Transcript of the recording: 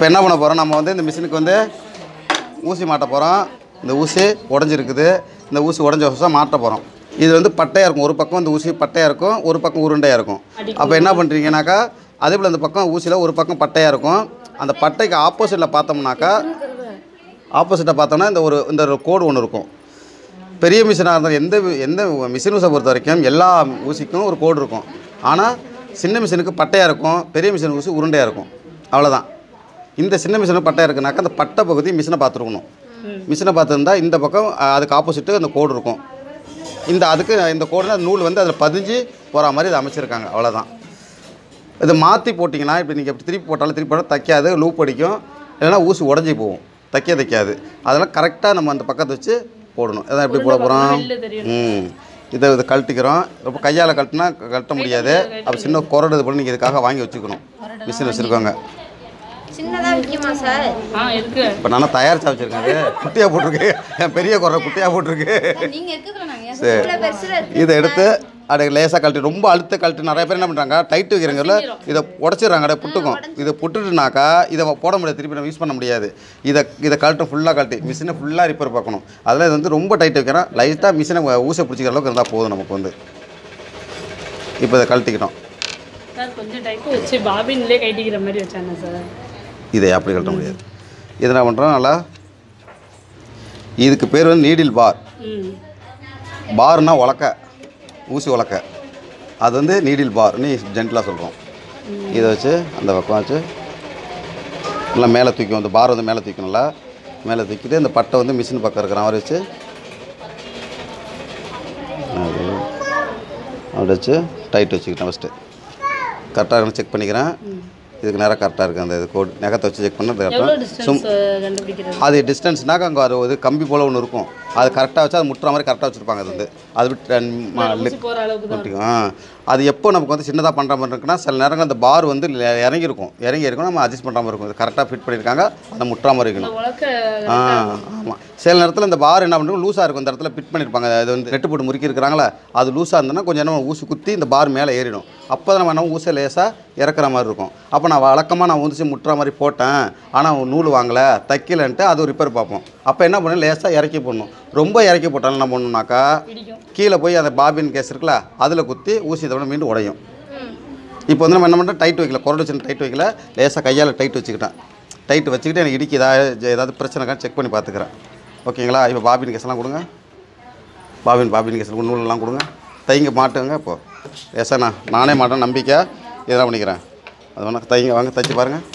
இப்போ என்ன பண்ண போகிறோம், நம்ம வந்து இந்த மிஷினுக்கு வந்து ஊசி மாட்ட போகிறோம். இந்த ஊசி உடஞ்சிருக்குது, இந்த ஊசி உடஞ்ச ஊசியாக மாட்ட போகிறோம். இது வந்து பட்டையாக இருக்கும், ஒரு பக்கம் இந்த ஊசி பட்டையாக இருக்கும், ஒரு பக்கம் உருண்டையாக இருக்கும். அப்போ என்ன பண்ணுறீங்கனாக்கா, அதே போல் இந்த பக்கம் ஊசியில் ஒரு பக்கம் பட்டையாக இருக்கும். அந்த பட்டைக்கு ஆப்போசிட்டில் பார்த்தோம்னாக்கா, ஆப்போசிட்டாக பார்த்தோம்னா இந்த ஒரு கோடு ஒன்று இருக்கும். பெரிய மிஷினாக இருந்தால் எந்த மிஷின் ஊசை பொறுத்த வரைக்கும் எல்லா ஊசிக்கும் ஒரு கோடு இருக்கும். ஆனால் சின்ன மிஷினுக்கு பட்டையாக இருக்கும், பெரிய மிஷின் ஊசி உருண்டையாக இருக்கும். அவ்வளோதான். இந்த சின்ன மிஷினுக்கு பட்டையாக இருக்குனாக்கா அந்த பட்டை பகுதி மிஷினை பார்த்துருக்கணும். மிஷினை பார்த்துருந்தா இந்த பக்கம் அதுக்கு ஆப்போசிட்டு அந்த கோடு இருக்கும். அதுக்கு இந்த கோடுனா நூல் வந்து அதில் பதிஞ்சு போகிற மாதிரி இதை அமைச்சிருக்காங்க. அவ்வளோதான். இதை மாற்றி போட்டிங்கன்னா இப்போ நீங்கள் எப்படி திருப்பி போட்டாலும் தைக்காது, லூப் அடிக்கும், இல்லைன்னா ஊசி உடஞ்சி போகும், தைக்காது. அதெல்லாம் கரெக்டாக நம்ம அந்த பக்கத்தை வச்சு போடணும். இதான் எப்படி போட போகிறோம். இதை கழட்டிக்கிறோம். ரொம்ப கையால் கழட்டினா கழட்ட முடியாது. அப்போ சின்ன குரடு இது பண்ணி நீங்கள் இதுக்காக வாங்கி வச்சுக்கணும். மிஷின் வச்சுருக்கோங்க. இப்போ நான் தயாரிச்சா வச்சுருக்கேன். அது குட்டியாக போட்டிருக்கு, என் பெரிய குறை குட்டியாக போட்டிருக்கு. சரி, இதை எடுத்து அப்படியே லேசாக கழட்டி, ரொம்ப அழுத்த கழட்டி. நிறைய பேர் என்ன பண்ணுறாங்க, டைட்டு வைக்கிறவங்கள இதை உடச்சிடுறாங்க, அப்படியே புட்டுக்கும். இதை புட்டுட்டுனாக்கா இதை போட முடியாது, திருப்பி நம்ம யூஸ் பண்ண முடியாது. இதை கழட்டும், ஃபுல்லாக கழட்டி மிஷினை ஃபுல்லாக ரிப்பேர் பார்க்கணும். அதில் இது வந்து ரொம்ப டைட்டு வைக்கிறோம். லைட்டாக மிஷினை ஊசை பிடிச்சிக்கிற அளவுக்கு இருந்தால் போதும் நமக்கு வந்து. இப்போ இதை கழட்டிக்கிட்டோம். கொஞ்சம் டைட்டு வச்சு பாபின்லேயே கட்டிக்கிற மாதிரி வச்சாங்க சார். இதை அப்படி கழட்ட முடியாது. இதை என்ன பண்ணுறோம், நல்லா இதுக்கு பேர் வந்து நீடில் பார். பார்னால் உலக்க, ஊசி உலக்க. அது வந்து நீடில் பார்னு ஜென்டலாக சொல்கிறோம். இதை வச்சு அந்த பக்கம் வச்சு நல்லா மேலே தூக்கணும். அந்த பார் வந்து மேலே தூக்கணும்ல, மேலே தூக்கிட்டு இந்த பட்டை வந்து மிஷின் பக்கம் இருக்கிற மாதிரி வச்சு அப்படி வச்சு டைட் வச்சுக்கிட்டேன். ஃபஸ்ட்டு கரெக்டாக இருக்குன்னு செக் பண்ணிக்கிறேன். இதுக்கு நேரம் கரெக்டாக இருக்குது. அந்த இது கோட் நகத்தை வச்சு செக் பண்ண அது டிஸ்டன்ஸ்னாக்க அங்கே அது கம்பி போல் ஒன்று இருக்கும். அது கரெக்டாக வச்சு அது முட்டுற மாதிரி கரெக்டாக வச்சுருப்பாங்க. அது வந்து அது விட்டு அது எப்போ நமக்கு வந்து சின்னதாக பண்ணுற மாதிரி இருக்குன்னா, சில நேரங்கள் அந்த பார் வந்து இறங்கியிருக்கும், நம்ம அட்ஜஸ்ட் பண்ணுற மாதிரி இருக்கும். இது கரெக்டாக ஃபிட் பண்ணியிருக்காங்க, அதை முட்டுற மாதிரி இருக்கணும். ஆமாம். சில நேரத்தில் இந்த பார் என்ன பண்ணுறோம், லூஸாக இருக்கும். இந்த இடத்துல ஃபிட் பண்ணியிருப்பாங்க. அது வந்து நெட்டு போட்டு முறுக்கி இருக்கிறாங்களா, அது லூஸாக இருந்ததுன்னா கொஞ்சம் என்ன ஊசி குத்தி இந்த பார் மேலே ஏறிடும். அப்போ தான் நம்ம என்ன ஊசியை லேசாக இறக்குற மாதிரி இருக்கும். அப்போ நான் வழக்கமாக நான் ஊசி முட்டுற மாதிரி போட்டேன், ஆனால் நூல் வாங்கலை, தைக்கலன்ட்டு அது ரிப்பேர் பார்ப்போம். அப்போ என்ன பண்ணணும், லேசாக இறக்கி போடணும். ரொம்ப இறக்கி போட்டாலும் என்ன பண்ணணும்னாக்கா, கீழே போய் அந்த பாபின் கேஸ் இருக்குல்ல, அதில் குத்தி ஊசி இதை மீண்டும் உடையும். இப்போ வந்து நம்ம என்ன பண்ணுறோம், டைட் வைக்கல, குரடு சின்ன டைட் வைக்கல, லேசாக கையால் டைட் வச்சுக்கிட்டேன். டைட் வச்சுக்கிட்டு எனக்கு இடிக்கு ஏதாவது பிரச்சனைக்கான்னு செக் பண்ணி பார்த்துக்கிறேன். ஓகேங்களா? இப்போ பாபின் கேஸ்லாம் கொடுங்க. பாபின் கேஸ் நூலெல்லாம் கொடுங்க. தைங்க மாட்டுங்க. இப்போது லேசாண்ணா நானே மாட்டேன், நம்பிக்கை இதெல்லாம் பண்ணிக்கிறேன். அது வேணா தைங்க, வாங்க தைச்சி பாருங்கள்.